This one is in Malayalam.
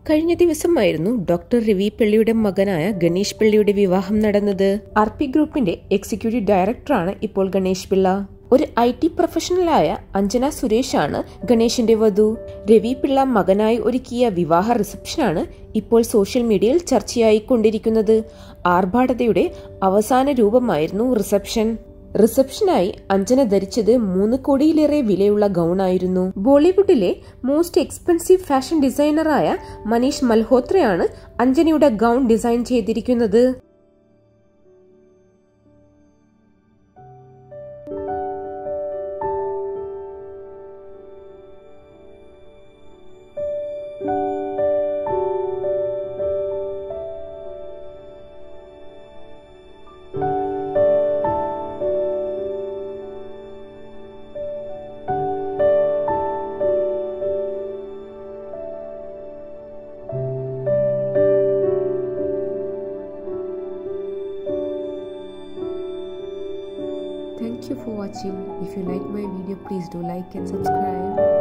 കഴിഞ്ഞ ദിവസമായിരുന്നു ഡോക്ടർ രവി പിള്ളയുടെ മകനായ ഗണേഷ് പിള്ളയുടെ വിവാഹം നടന്നത്. ആർപി ഗ്രൂപ്പിന്റെ എക്സിക്യൂട്ടീവ് ഡയറക്ടറാണ് ഇപ്പോൾ ഗണേഷ് പിള്ള. ഒരു IT പ്രൊഫഷണലായ അഞ്ജന സുരേഷാണ് ഗണേഷിന്റെ വധു. രവി പിള്ള മകനായി ഒരുക്കിയ വിവാഹ റിസപ്ഷനാണ് ഇപ്പോൾ സോഷ്യൽ മീഡിയയിൽ ചർച്ചയായിക്കൊണ്ടിരിക്കുന്നത്. ആർഭാടതയുടെ അവസാന രൂപമായിരുന്നു റിസപ്ഷനായി അഞ്ജന ധരിച്ചത് 3 കോടിയിലേറെ വിലയുള്ള ഗൗണായിരുന്നു. ബോളിവുഡിലെ മോസ്റ്റ് എക്സ്പെൻസീവ് ഫാഷൻ ഡിസൈനറായ മനീഷ് മൽഹോത്രയാണ് അഞ്ജനയുടെ ഗൗൺ ഡിസൈൻ ചെയ്തിരിക്കുന്നത്. Thank you for watching. If you like my video, please do like and subscribe.